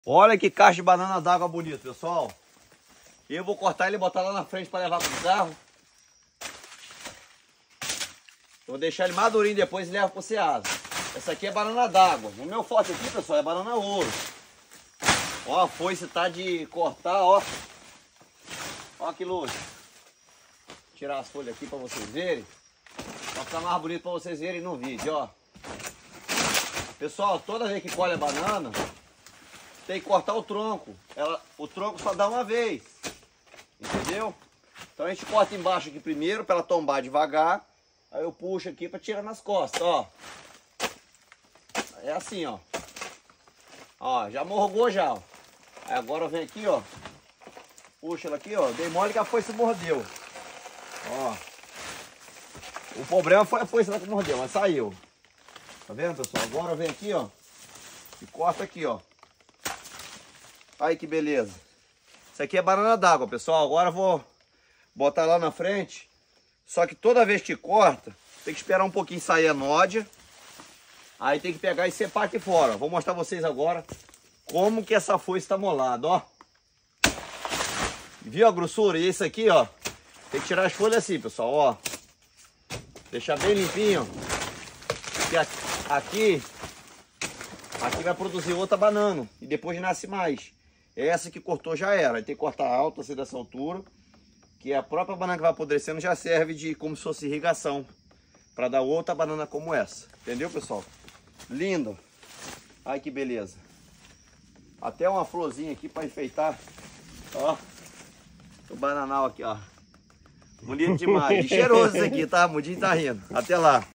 Olha que caixa de banana d'água bonito, pessoal. Eu vou cortar ele e botar lá na frente para levar pro carro. Vou deixar ele madurinho depois e levo pro Ceasa. Essa aqui é banana d'água. O meu forte aqui, pessoal, é banana ouro. Ó, a foice tá de cortar, ó. Ó que luxo. Vou tirar as folhas aqui para vocês verem. Vai ficar mais bonito para vocês verem no vídeo, ó. Pessoal, toda vez que colhe a banana, tem que cortar o tronco. O tronco só dá uma vez. Entendeu? Então a gente corta embaixo aqui primeiro para ela tombar devagar. Aí eu puxo aqui para tirar nas costas, ó. É assim, ó. Ó, já morgou já, ó. Aí agora vem aqui, ó. Puxa ela aqui, ó. Dei mole que a foice mordeu. Ó. O problema foi a foice lá que mordeu, mas saiu. Tá vendo, pessoal? Agora vem aqui, ó. E corta aqui, ó. Aí que beleza. Isso aqui é banana d'água, pessoal. Agora eu vou botar lá na frente. Só que toda vez que corta, tem que esperar um pouquinho sair a nódia. Aí tem que pegar e separar aqui fora. Vou mostrar vocês agora como que essa foice está molada, ó. Viu a grossura? E esse aqui, ó. Tem que tirar as folhas assim, pessoal, ó. Deixar bem limpinho. E aqui vai produzir outra banana. E depois nasce mais. Essa que cortou já era. Aí tem que cortar alto assim dessa altura. Que a própria banana que vai apodrecendo já serve de como se fosse irrigação. Para dar outra banana como essa. Entendeu, pessoal? Lindo. Ai que beleza. Até uma florzinha aqui para enfeitar. Ó. O bananal aqui, ó. Bonito demais. E cheiroso isso aqui, tá? Mudinho tá rindo. Até lá.